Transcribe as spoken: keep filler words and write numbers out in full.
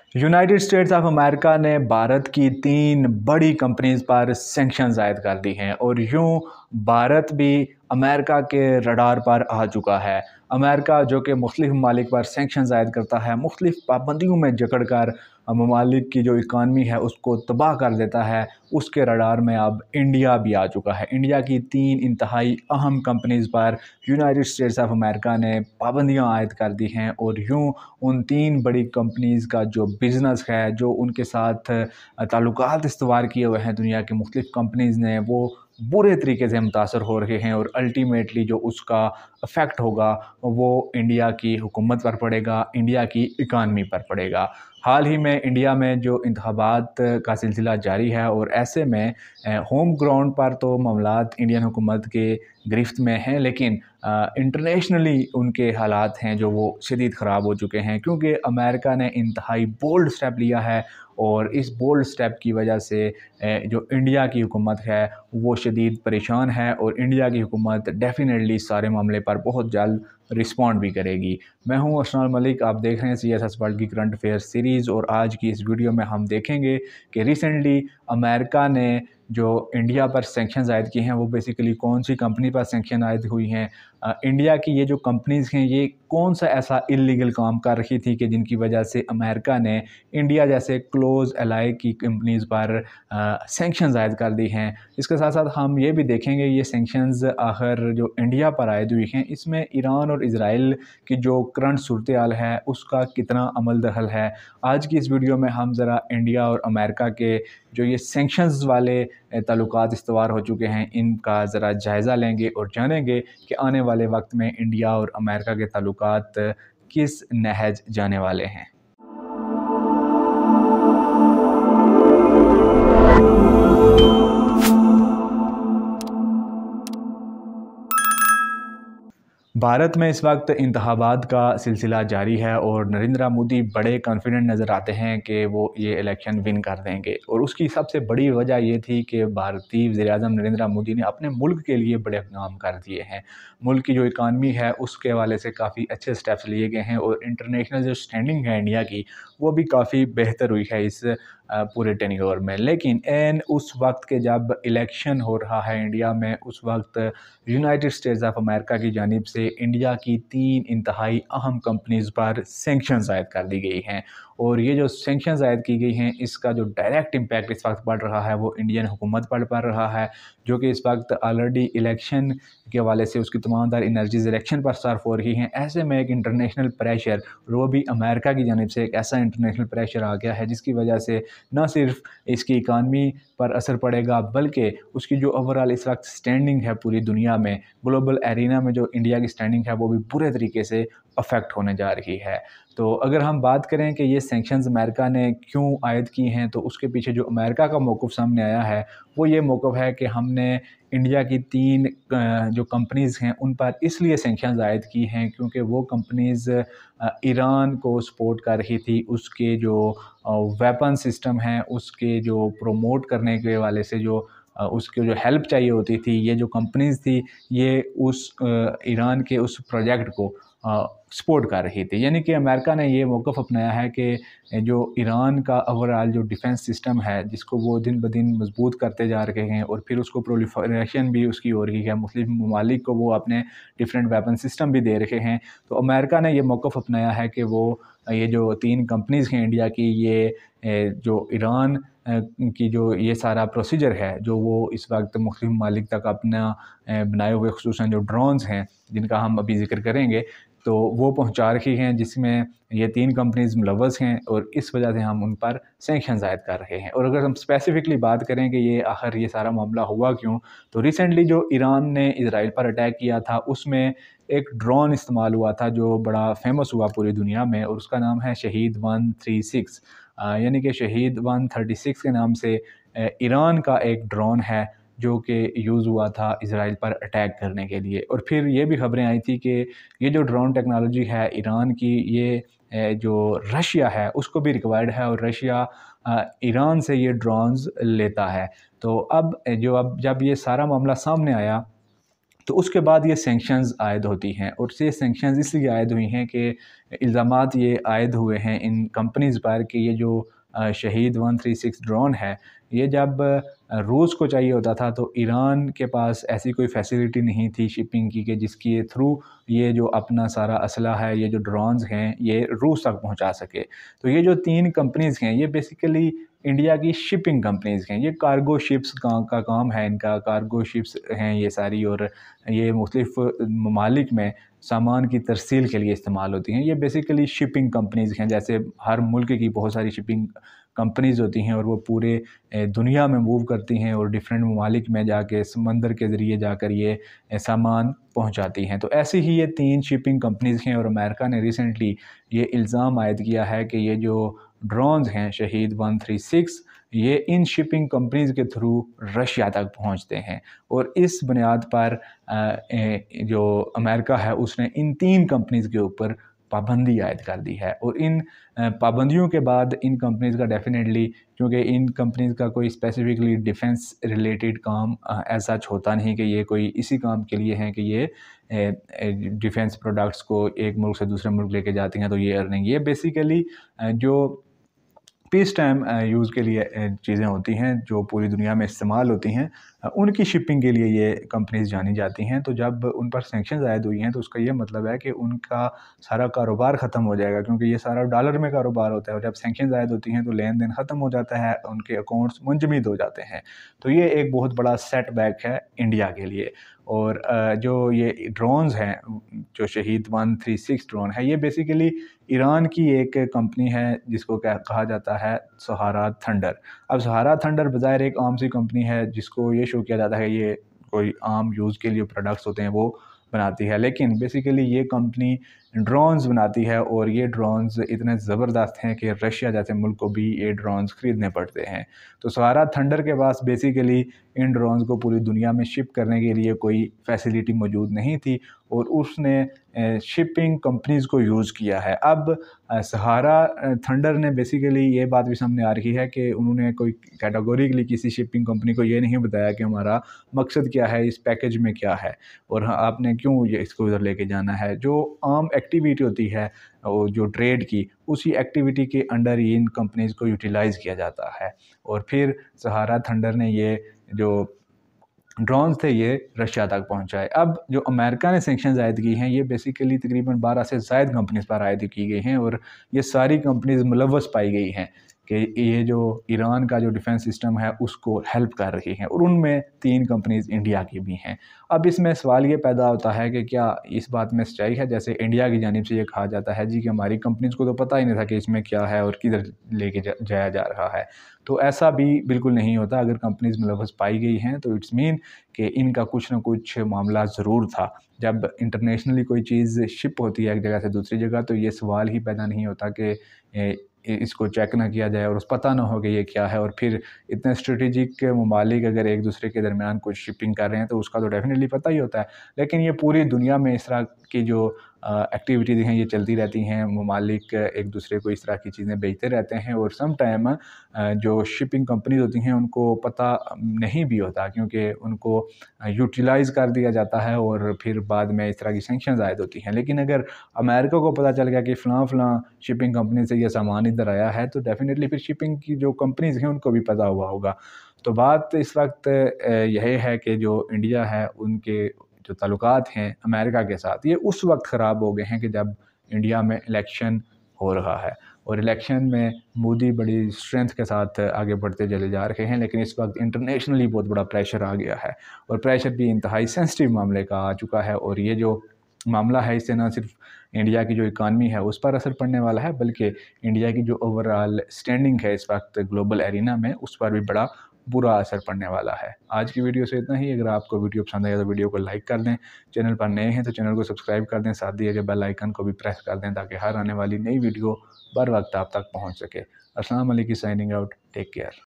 United states of America ने भारत की तीन बड़ी कंपनीज पर सैंक्शंस आयद कर दी हैं और यूं भारत भी अमेरिका के रडार पर आ चुका है। अमेरिका जो कि मुख्तलिफ ममालिक पर सैंक्शंस आयद करता है, मुख्तलिफ पाबंदियों में जकड़ कर ममालिक की जो इकानमी है उसको तबाह कर देता है, उसके रडार में अब इंडिया भी आ चुका है। इंडिया की तीन इंतहाई अहम कंपनीज पर यूनाइटेड स्टेट्स ऑफ अमेरिका ने पाबंदियाँ आयद कर दी हैं और यूं उन तीन बड़ी कंपनीज़ का जो बिज़नेस है, जो उनके साथ ताल्लुकात इस्तवार किए हुए हैं दुनिया की मुख्तलिफ कंपनीज़ ने, वो बुरे तरीके से मुतासर हो रहे हैं और अल्टीमेटली जो उसका इफ़ेक्ट होगा वो इंडिया की हुकूमत पर पड़ेगा, इंडिया की इकानमी पर पड़ेगा। हाल ही में इंडिया में जो इंतखाबात का सिलसिला जारी है और ऐसे में होम ग्राउंड पर तो मामलात इंडियन हुकूमत के गिरफ्त में हैं, लेकिन इंटरनेशनली उनके हालात हैं जो वो शदीद ख़राब हो चुके हैं, क्योंकि अमेरिका ने इंतहाई बोल्ड स्टेप लिया है और इस बोल्ड स्टेप की वजह से जो इंडिया की हुकूमत है वो शदीद परेशान है और इंडिया की हुकूमत डेफिनेटली सारे मामले पर बहुत जल्द रिस्पॉन्ड भी करेगी। मैं हूं अस्सलाम मलिक, आप देख रहे हैं सी एस एस वर्ल्ड की करंट अफेयर सीरीज़ और आज की इस वीडियो में हम देखेंगे कि रिसेंटली अमेरिका ने जो इंडिया पर सैंक्शंस आयद किए हैं वो बेसिकली कौन सी कंपनी पर सैंक्शन आयद हुई हैं। इंडिया की ये जो कंपनीज़ हैं ये कौन सा ऐसा इलीगल काम कर रही थी कि जिनकी वजह से अमेरिका ने इंडिया जैसे क्लोज एलाई की कंपनीज़ पर सैंक्शंस आयद कर दी हैं। इसके साथ साथ हम ये भी देखेंगे ये सैंक्शंस आखिर जो इंडिया पर आयद हुई हैं इसमें ईरान और इज़राइल की जो करंट सूरत हाल है उसका कितना अमल दखल है। आज की इस वीडियो में हम ज़रा इंडिया और अमेरिका के जो ये सैंक्शंस वाले ताल्लुकात इस्तवार हो चुके हैं इनका ज़रा जायज़ा लेंगे और जानेंगे कि आने वाले वक्त में इंडिया और अमेरिका के ताल्लुकात किस नहज जाने वाले हैं। भारत में इस वक्त इंतखाबात का सिलसिला जारी है और नरेंद्र मोदी बड़े कॉन्फिडेंट नज़र आते हैं कि वो ये इलेक्शन विन कर देंगे और उसकी सबसे बड़ी वजह ये थी कि भारतीय वज़ीर-ए-आज़म नरेंद्र मोदी ने अपने मुल्क के लिए बड़े काम कर दिए हैं। मुल्क की जो इकानमी है उसके हवाले से काफ़ी अच्छे स्टेप्स लिए गए हैं और इंटरनेशनल जो स्टैंडिंग है इंडिया की वो भी काफ़ी बेहतर हुई है इस पूरे टेन्योर में। लेकिन एन उस वक्त के जब इलेक्शन हो रहा है इंडिया में, उस वक्त यूनाइटेड स्टेट्स ऑफ अमेरिका की जानिब से इंडिया की तीन इंतहाई अहम कंपनीज़ पर सैंक्शंस आयद कर दी गई हैं और ये जो सैंक्शंस आयद की गई हैं इसका जो डायरेक्ट इम्पैक्ट इस वक्त पड़ रहा है वो इंडियन हुकूमत पर पड़ रहा है, जो कि इस वक्त ऑलरेडी इलेक्शन के हवाले से उसकी तमाम तर एनर्जीज इलेक्शन पर सर्फ हो रही हैं। ऐसे में एक इंटरनेशनल प्रेशर और वो भी अमेरिका की जानिब से एक ऐसा इंटरनेशनल प्रेशर आ गया है जिसकी वजह से न सिर्फ इसकी इकानमी पर असर पड़ेगा बल्कि उसकी जो ओवरऑल इस वक्त स्टैंडिंग है पूरी दुनिया में, ग्लोबल एरिना में जो इंडिया की स्टैंडिंग है वो भी बुरे तरीके से अफेक्ट होने जा रही है। तो अगर हम बात करें कि ये सैंक्शंस अमेरिका ने क्यों आयद की हैं तो उसके पीछे जो अमेरिका का मौक़िफ़ सामने आया है वो ये मौक़िफ़ है कि हमने इंडिया की तीन जो कंपनीज़ हैं उन पर इसलिए सैंक्शंस आयद की हैं क्योंकि वो कंपनीज़ ईरान को सपोर्ट कर रही थी, उसके जो वेपन सिस्टम हैं उसके जो प्रमोट करने के हवाले से जो उसकी जो हेल्प चाहिए होती थी, ये जो कंपनीज़ थी ये उस ईरान के उस प्रोजेक्ट को सपोर्ट कर रही थी। यानी कि अमेरिका ने ये मौक़िफ़ अपनाया है कि जो ईरान का ओवरऑल जो डिफेंस सिस्टम है जिसको वो दिन ब दिन मजबूत करते जा रहे हैं और फिर उसको प्रोलिफरेशन भी उसकी हो रही है, मुस्लिम ममालिक को वो अपने डिफरेंट वेपन सिस्टम भी दे रहे हैं। तो अमेरिका ने ये मौक़िफ़ अपनाया है कि वो ये जो तीन कंपनीज़ हैं इंडिया की, ये जो ईरान की जो ये सारा प्रोसीजर है जो वो इस वक्त मुख्तलिफ ममालिक तक अपना बनाए हुए खुसूसन जो ड्रोन्स हैं जिनका हम अभी ज़िक्र करेंगे तो वो पहुंचा रही हैं, जिसमें ये तीन कंपनीज़ मुलव्वस हैं और इस वजह से हम उन पर सैंक्शंस आयद कर रहे हैं। और अगर हम स्पेसिफिकली बात करें कि ये आखिर ये सारा मामला हुआ क्यों, तो रिसेंटली जो ईरान ने इज़राइल पर अटैक किया था उसमें एक ड्रोन इस्तेमाल हुआ था जो बड़ा फेमस हुआ पूरी दुनिया में और उसका नाम है शहीद वन थ्री सिक्स, यानी कि शहीद वन थर्टी सिक्स के नाम से ईरान का एक ड्रोन है जो कि यूज़ हुआ था इज़राइल पर अटैक करने के लिए। और फिर ये भी खबरें आई थी कि ये जो ड्रोन टेक्नोलॉजी है ईरान की, ये जो रशिया है उसको भी रिक्वायर्ड है और रशिया ईरान से ये ड्रोन्स लेता है। तो अब जो अब जब ये सारा मामला सामने आया तो उसके बाद ये सैंक्शंस आयद होती हैं, और ये सैंक्शंस इसलिए आयद हुई हैं कि इल्ज़ामात ये आयद हुए हैं इन कंपनीज़ पर कि ये जो अ, शहीद वन थ्री सिक्स ड्रोन है, ये जब अ, रूस को चाहिए होता था तो ईरान के पास ऐसी कोई फैसिलिटी नहीं थी शिपिंग की कि जिसके थ्रू ये जो अपना सारा असला है, ये जो ड्रोन्स हैं, ये रूस तक पहुंचा सके। तो ये जो तीन कंपनीज़ हैं, ये बेसिकली इंडिया की शिपिंग कंपनीज़ हैं। ये कार्गो शिप्स का, का काम है इनका, कार्गो शिप्स हैं ये सारी, और ये मुख्तलिफ़ ममालिक में सामान की तरसील के लिए इस्तेमाल होती हैं। ये बेसिकली शिपिंग कंपनीज़ हैं, जैसे हर मुल्क की बहुत सारी शिपिंग कंपनीज़ होती हैं और वो पूरे ए, दुनिया में मूव करती हैं और डिफरेंट ममालिक में जाके समंदर के ज़रिए जाकर ये ए, सामान पहुंचाती हैं। तो ऐसी ही ये तीन शिपिंग कंपनीज़ हैं, और अमेरिका ने रिसेंटली ये इल्ज़ाम आयद किया है कि ये जो ड्रोन्स हैं शहीद वन थ्री सिक्स, ये इन शिपिंग कंपनीज़ के थ्रू रशिया तक पहुंचते हैं। और इस बुनियाद पर अ, ए, जो अमेरिका है उसने इन तीन कंपनीज़ के ऊपर पाबंदी आयद कर दी है। और इन अ, पाबंदियों के बाद इन कंपनीज़ का डेफिनेटली, क्योंकि इन कंपनीज़ का कोई स्पेसिफिकली डिफेंस रिलेटेड काम एज सच होता नहीं कि ये कोई इसी काम के लिए हैं कि ये डिफेंस प्रोडक्ट्स को एक मुल्क से दूसरे मुल्क लेके जाती हैं, तो ये अर्निंग, ये बेसिकली जो पीस टाइम यूज़ के लिए चीज़ें होती हैं जो पूरी दुनिया में इस्तेमाल होती हैं, उनकी शिपिंग के लिए ये कंपनीज़ जानी जाती हैं। तो जब उन पर सैंक्शंस आयद हुई हैं तो उसका ये मतलब है कि उनका सारा कारोबार ख़त्म हो जाएगा, क्योंकि ये सारा डॉलर में कारोबार होता है, और जब सैंक्शंस आयद होती हैं तो लेन देन ख़त्म हो जाता है, उनके अकाउंट्स मुंजमद हो जाते हैं। तो ये एक बहुत बड़ा सेटबैक है इंडिया के लिए। और जो ये ड्रोन्स हैं, जो शहीद वन थ्री सिक्स ड्रोन है, ये बेसिकली ईरान की एक कंपनी है जिसको क्या कहा जाता है सहारा थंडर। अब सहारा थंडर बज़ाहिर एक आम सी कंपनी है जिसको ये शो किया जाता है ये कोई आम यूज़ के लिए प्रोडक्ट्स होते हैं वो बनाती है, लेकिन बेसिकली ये कंपनी ड्रोन्स बनाती है, और ये ड्रोन्स इतने ज़बरदस्त हैं कि रशिया जैसे मुल्क को भी ये ड्रोन्स ख़रीदने पड़ते हैं। तो सहारा थंडर के पास बेसिकली इन ड्रोन्स को पूरी दुनिया में शिप करने के लिए कोई फैसिलिटी मौजूद नहीं थी, और उसने शिपिंग कंपनीज़ को यूज़ किया है। अब सहारा थंडर ने बेसिकली ये बात भी सामने आ रही है कि उन्होंने कोई कैटेगोरिकली किसी शिपिंग कंपनी को ये नहीं बताया कि हमारा मकसद क्या है, इस पैकेज में क्या है, और आपने क्यों ये इसको इधर लेके जाना है। जो आम एक्टिविटी होती है जो ट्रेड की, उसी एक्टिविटी के अंडर ही इन कंपनीज़ को यूटिलाइज़ किया जाता है। और फिर सहारा थंडर ने ये जो ड्रोन्स थे ये रशिया तक पहुंचाए। अब जो अमेरिका ने सैंक्शंस आयद की हैं, ये बेसिकली तकरीबन बारह से ज़ायद कंपनीज़ पर आयद की गई हैं, और ये सारी कंपनीज़ मुलव्वस पाई गई हैं कि ये जो ईरान का जो डिफेंस सिस्टम है उसको हेल्प कर रही हैं, और उनमें तीन कंपनीज़ इंडिया की भी हैं। अब इसमें सवाल ये पैदा होता है कि क्या इस बात में सच्चाई है, जैसे इंडिया की जानिब से ये कहा जाता है जी कि हमारी कंपनीज़ को तो पता ही नहीं था कि इसमें क्या है और किधर लेके जा, जाया जा रहा है। तो ऐसा भी बिल्कुल नहीं होता। अगर कंपनीज़ मुलव्वस पाई गई हैं तो इट्स मीन कि इनका कुछ ना कुछ मामला ज़रूर था। जब इंटरनेशनली कोई चीज़ शिप होती है एक जगह से दूसरी जगह, तो ये सवाल ही पैदा नहीं होता कि इसको चेक ना किया जाए और उस पता ना हो कि ये क्या है। और फिर इतने स्ट्रेटेजिक ममालिक अगर एक दूसरे के दरमियान कुछ शिपिंग कर रहे हैं तो उसका तो डेफिनेटली पता ही होता है। लेकिन ये पूरी दुनिया में इस तरह की जो एक्टिविटीज़ हैं ये चलती रहती हैं, ममालिक एक दूसरे को इस तरह की चीज़ें बेचते रहते हैं, और सम टाइम जो शिपिंग कंपनीज होती हैं उनको पता नहीं भी होता, क्योंकि उनको यूटिलाइज़ कर दिया जाता है और फिर बाद में इस तरह की सैंक्शंस आयद होती हैं। लेकिन अगर अमेरिका को पता चल गया कि फ़लाँ फ़लाँ शिपिंग कंपनी से ये सामान इधर आया है, तो डेफिनेटली फिर शिपिंग की जो कंपनीज़ हैं उनको भी पता हुआ होगा। तो बात इस वक्त यही है कि जो इंडिया है उनके जो ताल्लुकात हैं अमेरिका के साथ, ये उस वक्त ख़राब हो गए हैं कि जब इंडिया में इलेक्शन हो रहा है, और इलेक्शन में मोदी बड़ी स्ट्रेंथ के साथ आगे बढ़ते चले जा रहे हैं। लेकिन इस वक्त इंटरनेशनली बहुत बड़ा प्रेशर आ गया है, और प्रेशर भी इंतहाई सेंसिटिव मामले का आ चुका है। और ये जो मामला है इससे ना सिर्फ इंडिया की जो इकानमी है उस पर असर पड़ने वाला है, बल्कि इंडिया की जो ओवरऑल स्टैंडिंग है इस वक्त ग्लोबल एरिना में, उस पर भी बड़ा बुरा असर पड़ने वाला है। आज की वीडियो से इतना ही। अगर आपको वीडियो पसंद आया तो वीडियो को लाइक कर दें, चैनल पर नए हैं तो चैनल को सब्सक्राइब कर दें, साथ दिए गए बेल आइकन को भी प्रेस कर दें ताकि हर आने वाली नई वीडियो बर वक्त आप तक पहुंच सके। अस्सलाम वालेकुम, साइनिंग आउट, टेक केयर।